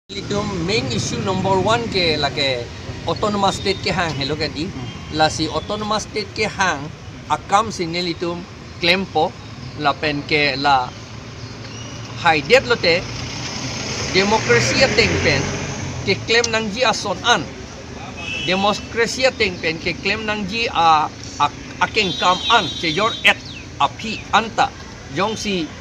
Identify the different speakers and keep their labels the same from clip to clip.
Speaker 1: Itu main issue number 1 ke lake autonomous state ke hang hello kadi la si autonomous state ke hang akam sinel itu claim po la pen ke la high det lote demokrasi teng pen ke claim nang ji ason an demokrasi teng pen ke claim nang ji akeng kam an ke yor et api anta jong si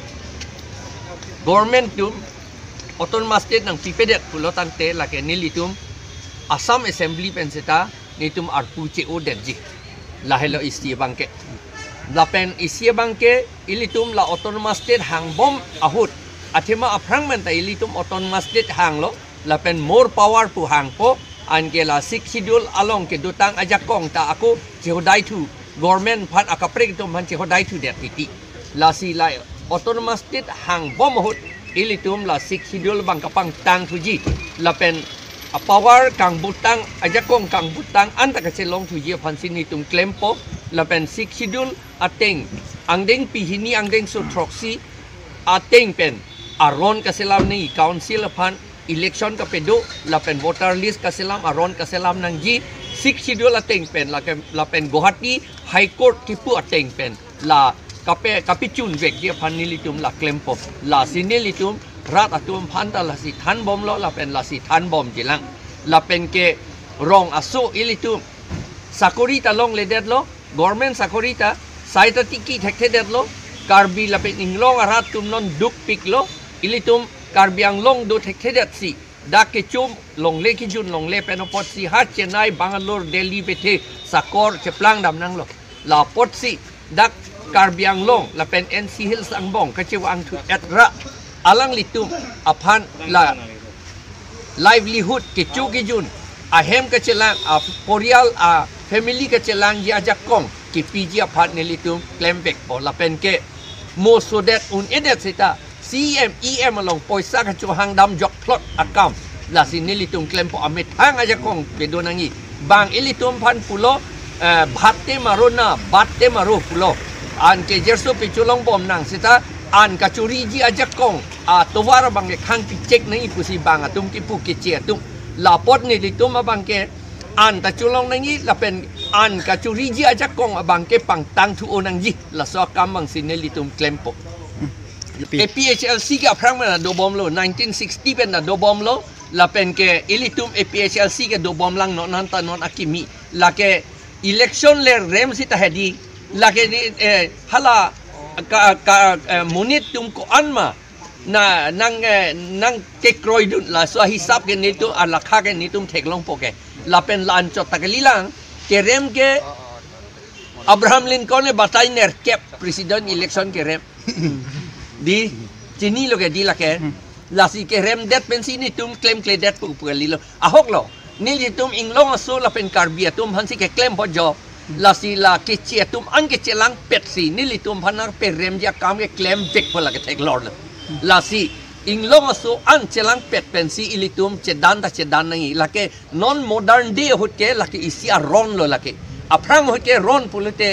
Speaker 1: government tu autonomous state nang pipedet pulo tante lake nilitum Assam Assembly penseta nitum arpu CO derji lahelo istie bangke lapen istie bangke ilitum la autonomous state hang bom ahut athema aprang menta ilitum autonomous state hang lo lapen more power pu hang po anke la sik schedule along ke dutang ajakong ta aku jehodai tu government phat akaprek tum han jehodai tu der titi la si la autonomous state hang bom ahut ilitum la sik schedule bang kapang tang tuji lapen power kang butang ajakong kang butang anta ka selong tuji pansin itum klempo lapen sik schedule ateng angdeng pihini angdeng so troxy ateng pen aron ka selam ni council pan election ka pedo lapen voter list ka selam aron ka selam nang ji sik schedule ateng pen lapen Guwahati high court kipu ateng pen la kapicun vek dia panilitum la klempo la sinilitum rat atum phanta la si than bom lo la pen la si than bom jilang la pen ke rong aso ilitum sakurita long ledet lo government sakurita saita tiki thekhe det lo karbi la pen inglong arat tum non duk pik lo ilitum karbiang long do thekhe det si dak ke chum long le ki jun long le pen pot si ha Chennai Bangalore Delhi bethe sakor cheplang dam nang lo la pot si dak Karbiang long la pen NC Hills ang bong kacewang tu etra alang litum apan la livelihood ke chu ke jun ahem kacelang porial family kacelang ji ajak kong ke PG apan nelitum klembek o la pen ke mo so that un edet sita CM along poisa ka chu hang dam jok plot akam la sinelitum klempo amit hang ajak kong pedonangi bang ilitum pan pulo bhatte marona batte maro pulo an ke jerso piculong bom nang sita an kacuri ji ajak kong towar bang khang pi check nang ipusi bang atum ki pu ke che tum lapot ni ditum abang ke an taculong nang i lapen an kacuri ji ajak kong abang ke pang tang tu onang ji la so kam bang sinelitum klempo APHLC ka prang na do bom lo 1960 pen na do bom lo lapen ke ilitum APHLC ke do bom lang non nanta non akimi la ke election le rem sita hedi lagi ni hala munit tum ko anma na nang ke kroidun la so hisap ke nitu alakha ke nitum theklong poke lapen lan chot takalilang ke rem ke Abraham Lincoln ne batai ner cap president election ke rem di chini lo ke di la ke la si ke rem det pensi ni tum claim ke det pu lilo ahok lo nil tum inglong aso lapen karbia tum hansi ke claim bojo la si la ke tum an ke chelang pet si nilitum phanar pe rem ja kam ke claim bek pala ke tek lord la si inglong aso an chelang pet pensi ilitum chedan nai la ke non modern day hot ke la ke isia ron lo la ke aprang hot ke ron pulute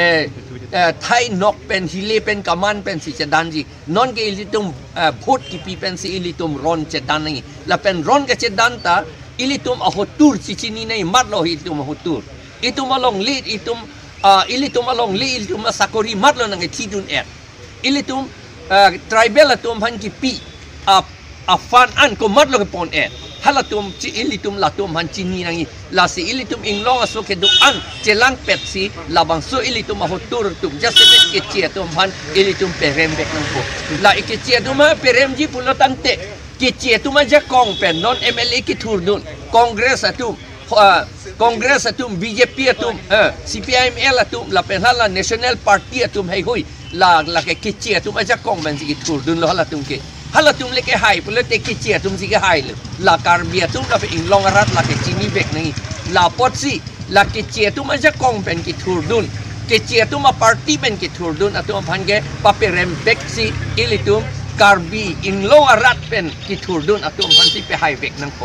Speaker 1: thai nok pen hile pen kaman pen si chedan ji non ke ilitum bhot ki pi pen si ilitum ron chedan nai la pen ron ke chedan ta ilitum ahotur chichini nai mat lo ilitum ahotur itu malong lead ilitum malong lead ilitum sakori matlo nang tidun ilitum tribal atum han ki pi fan an ko matlo ke pon halatum ci ilitum latum han chini nang la si ilitum inglong aso ke do an chelang pepsi labang so ilitum ahotur tum jasebet ke chia tum han ilitum perem bek nang po la ke chia tum perem ji pulotante ke chia tum aja kong pen non MLA ki thurdun congress atum Congress atum BJP atum CPIML atum la penhala National Party atum hai hoi la ke kichi atum aja kong ban si tur dun lo halatum ke halatum le ke hai pula te kichi atum si ke hai la karbi atum la pe inglong arat la ke chini bek nai la pot si la kichi atum aja kong pen ki tur dun kichi atum a party pen ki tur dun atum phan ke pape rem bek si ilitum karbi inglong arat pen ki tur dun atum phan si pe hai bek nang ko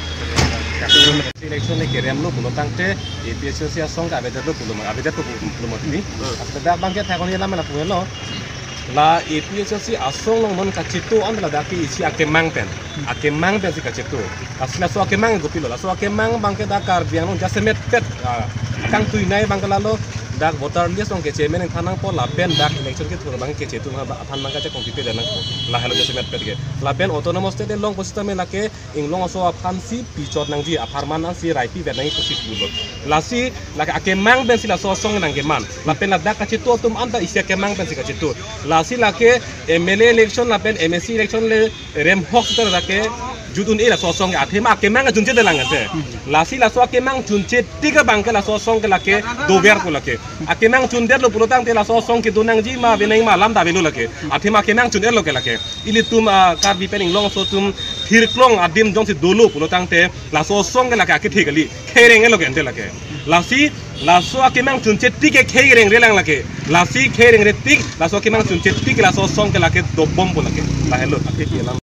Speaker 2: election ni kerem lo pulo tangte APHLC song ka abedat lo pulo abedat lo pulo mati after that bangke thakoni lama la pulo la itu si asong nong mon kacitu an la daki isi akemang pen si kacitu asla so akemang gopilo la so akemang bangke dakar biang nong jasemet pet kang tui nai bangke lalo dak voter list nong kece men thanang po la pen dak election ke thur bang kece tu than bang kace kompi pe danang po la helo jasemet pet ke la pen autonomous state long posita me lake inglong so aphan si pichot nang ji aparman nang si raipi be nang posi pulo la si lake akemang ben si la so song nang geman la pen la dak kacitu tum anda isi akemang ben si kacitu la si lake MLA election la pen MSC election le rem hok tar lake judun ila so song athema akemang junche de langate la si la so akemang junche tiga bangke la so song ke lake dover ko lake akemang chunde lo pulotang te la so song ke dunang ji ma benai ma lam da belu lake athema akemang chunde lo ke lake ili tum kar bi pening long so tum thirklong adim jong si dolo pulotang te la so song ke lake akithikali khereng lo ke ante lake la si la so akemang chunche tik ke khereng re lang lake la si khereng re tik la so akemang chunche tik la so song ke lake do bom bo lake la hello akiti lam